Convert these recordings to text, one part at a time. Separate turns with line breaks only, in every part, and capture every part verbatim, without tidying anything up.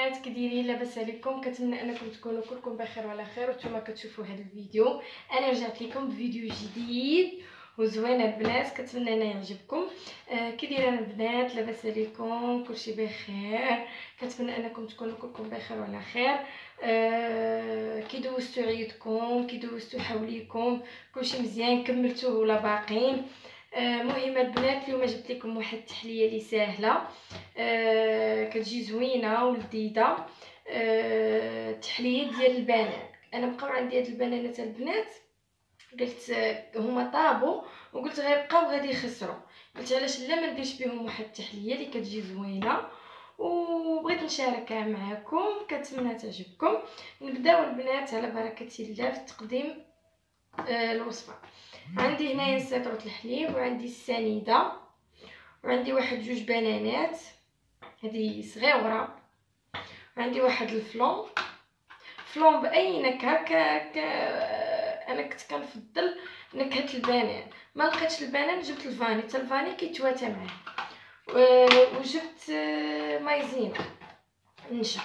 البنات كي دايرين؟ لاباس عليكم؟ كنتمنى انكم تكونوا كلكم بخير وعلى خير وانتم كتشوفوا هذا الفيديو. انا رجعت لكم بفيديو جديد وزوين البنات، كنتمنى انه يعجبكم. آه كي دايرين البنات؟ لاباس عليكم؟ كلشي بخير؟ كنتمنى انكم تكونوا كلكم بخير وعلى خير. آه كي دوزتوا عيدكم؟ كي دوزتوا حوليكم؟ كلشي مزيان؟ كملتوه ولا باقيين؟ آه مهم البنات، اليوم جبت لكم واحد التحليه اللي سهله، آه كتجي زوينه ولذيذه. آه تحليه ديال البنان. انا بقاو عندي هاد البنانات البنات، قلت هما طابوا وقلت غيبقاو غادي يخسروا، قلت علاش لا ما نديرش بهم واحد التحليه اللي كتجي زوينه وبغيت نشاركها معكم، كنتمنى تعجبكم. نبداو البنات على بركه الله في تقديم آه الوصفه. عندي هنايا سيطره الحليب، وعندي السنيده، وعندي واحد جوج بنانات هذه صغيره، عندي واحد الفلون فلون باي نكهه. ك... ك... انا كنت كنفضل نكهه البنان، ما لقيتش البنان جبت الفاني، حتى الفاني كيتواتى معاه. وجبت مايزينا نشا.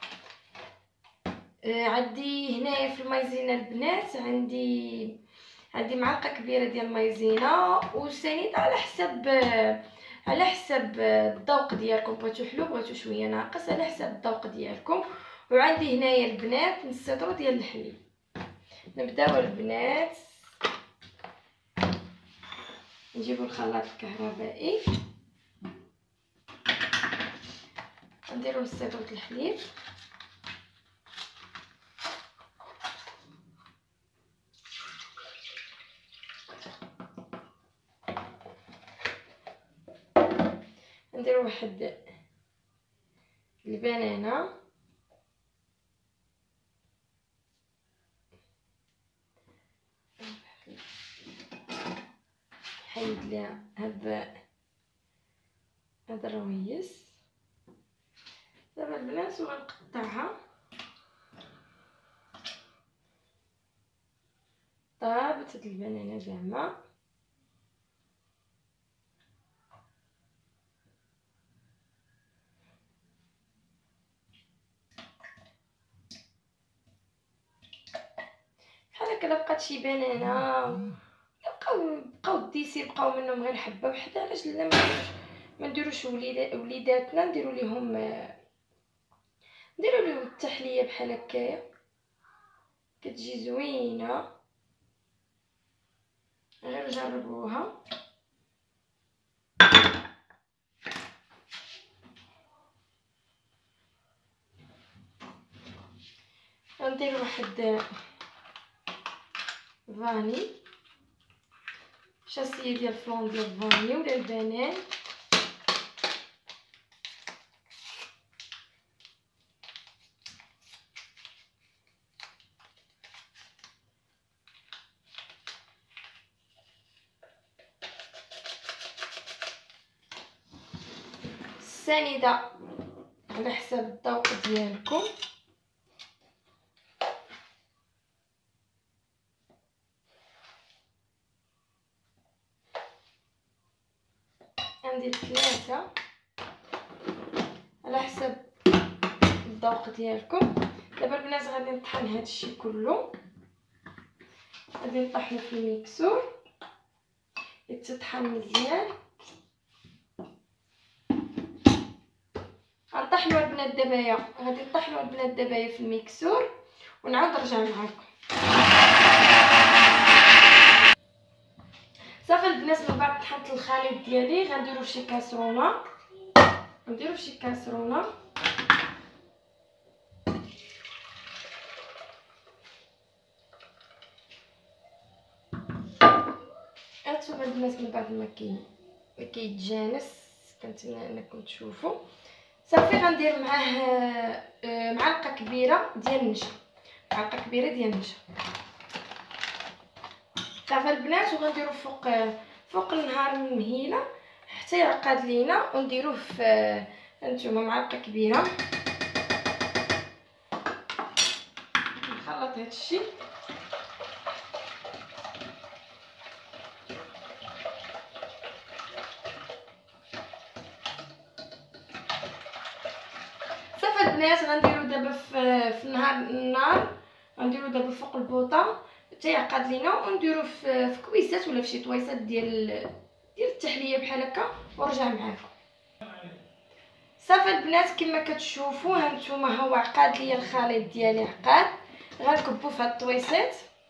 عندي هنايا في المايزينا البنات عندي عندي معلقه كبيره ديال المايزينا وسنيده، على حسب على حسب الذوق ديالكم، بغيتو حلو بغيتو شويه ناقص، على حسب الذوق ديالكم. وعندي هنايا البنات نص لتر ديال الحليب. نبداو البنات نجيبو الخلاط الكهربائي، نديرو نص لتر الحليب، نديرو واحد البنانه، حيد ليها هاد هاد الرويس. دابا البنات وغنقطعها طابت هاد البنانه زعما، بحال هكا. بقات شي بنانه بقاو بقاو ديسي، بقاو منهم غير حبه وحده، علاش لا ما نديروش وليداتنا نديرو ليهم نديرو ليهم التحليه بحال هكايا، كتجي زوينه. غير جربوها. غندير واحد فاني، شاسيه ديال فلون ديال الفاني ولا البنان، السنيده على حسب الذوق ديالكم. غندير ثلاثه على حسب الذوق ديالكم. دابا البنات غادي نطحن هذا الشيء كله، غادي نطحنو في الميكسور يتطحن مزيان. غنطحنوا البنات دابايا، غادي نطحنوا البنات دابايا في الميكسور ونعاود نرجع معكم. صافي البنات، من بعد طحنت الخليط ديالي غنديرو فشي كاسرونه، نديرو فشي كاسرونه هانتوما البنات. من بعد ما كي ما كيتجانس، كنتمنى انكم تشوفوا. صافي غندير معاه معلقه كبيره ديال النشا، معلقه كبيره ديال النشا. صافي البنات، وغنديرو فوق فوق النهار المهيله حتى يعقد لينا، ونديروه في هانتوما معلقه كبيره. نخلط هادشي البنات غنديرو دابا في في النهار النار غنديرو دابا فوق البوطه حتى يعقد لينا، ونديرو في في كويسات ولا في شي طويصات ديال ديال التحليه بحال هكا ونرجع معاكم. صافي البنات كما كتشوفوا هانتوما ها هو عقاد ليا الخليط ديالي عقاد، غنكبو في هاد الطويصات.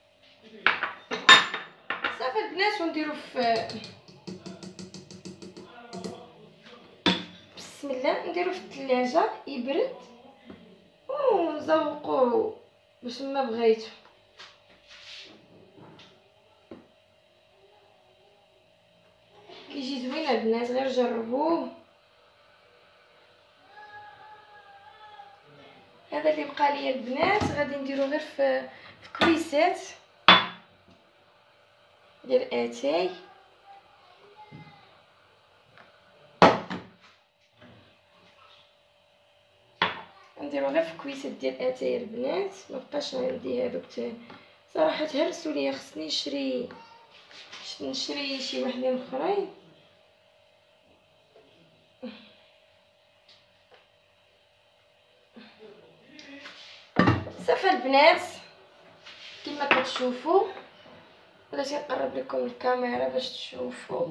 صافي البنات ونديرو في بسم الله نديرو في الثلاجه يبرد ونزوقوه باش ما بغيتو. كيجي زوين البنات غير جربوه. هذا اللي بقى ليا البنات غادي نديرو غير في في كويسات ديال اتاي. نديرو غير في كويسات ديال اتاي البنات، ما بقاش عندي هذوك صراحه تهرسوا ليا، خصني نشري نشري شي وحدين اخرين. صافي البنات كما كتشوفوا، بلاتي نقرب لكم الكاميرا باش تشوفوا.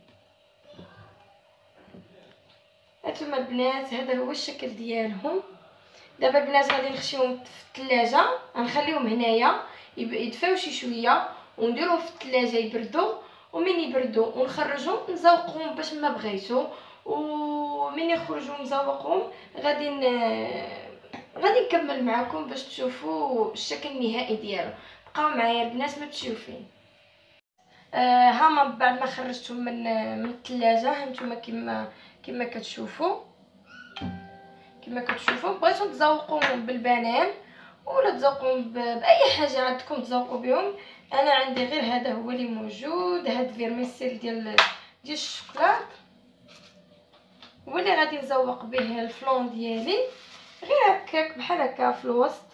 هانتوما البنات هذا هو الشكل ديالهم. دابا البنات غادي نخشيهم في الثلاجه، غنخليهم هنايا يدفاو شي شويه ونديروهم في الثلاجه يبردوا، ومن يبردوا ونخرجهم نزوقهم باش ما بغيتو، ومن يخرجوا نزوقهم غادي ن... غادي نكمل معكم باش تشوفوا الشكل النهائي ديالو. بقاو معايا البنات ما تشوفين. آه هما بعد ما خرجتهم من من الثلاجه هانتوما كما كما كتشوفوا كما كتشوفوا بغيتو تزوقوهم بالبنان ولا تزوقوهم باي حاجه عندكم تزوقوا بهم. انا عندي غير هذا هو اللي موجود، هاد فيرميسيل ديال ديال الشوكولات هو اللي غادي نزوق به الفلون ديالي، غير هكاك بحال هكا في الوسط.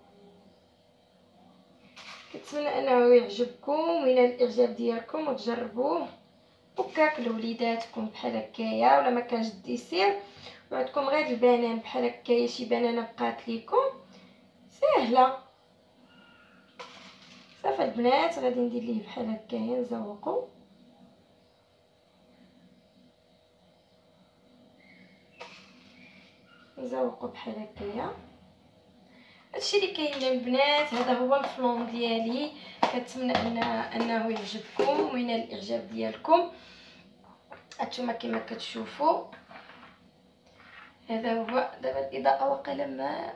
كنتمنى انه يعجبكم وينال الاعجاب ديالكم وتجربوه وكاكلوا وليداتكم بحال هكايا، ولا ما كانش الديسير وعندكم غير البنان بحال هكايا شي بنانه بقات ليكم سهله. صافي البنات غادي ندير ليه بحال هكايا نزوقو. نزوقو بحال هكايا. هادشي اللي كاين البنات، هذا هو الفلون ديالي. كنتمنى ان انه يعجبكم وينال الاعجاب ديالكم. هانتوما كما كتشوفوا هذا هو. دابا الاضاءه واقيلا ما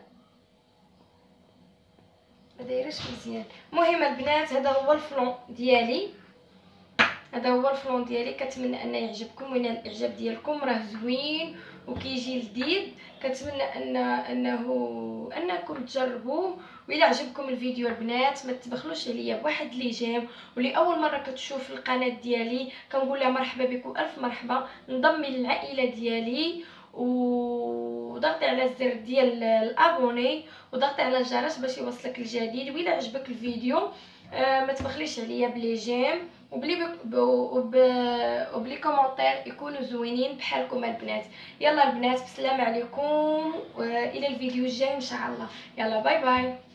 ما دايرش مزيان. المهم البنات هذا هو الفلون ديالي، هذا هو الفلون ديالي. كنتمنى ان يعجبكم وينال الاعجاب ديالكم، راه زوين وكيجي لذيذ. كنتمنى ان انه انكم تجربوه. وإلا عجبكم الفيديو البنات ما تبخلوش عليا بواحد لي جيم، واللي اول مره كتشوف القناه ديالي كنقول لها مرحبا بكم الف مرحبا، انضمي للعائله ديالي وضغطي على الزر ديال الابوني وضغطي على الجرس باش يوصلك الجديد. وإلا عجبك الفيديو آه ما تبخليش عليا بلي جيم وبلي وب... وبلي كومونتير يكونوا زوينين بحالكم البنات. يلا البنات بسلام عليكم والى الفيديو الجاي ان شاء الله. يلا باي باي.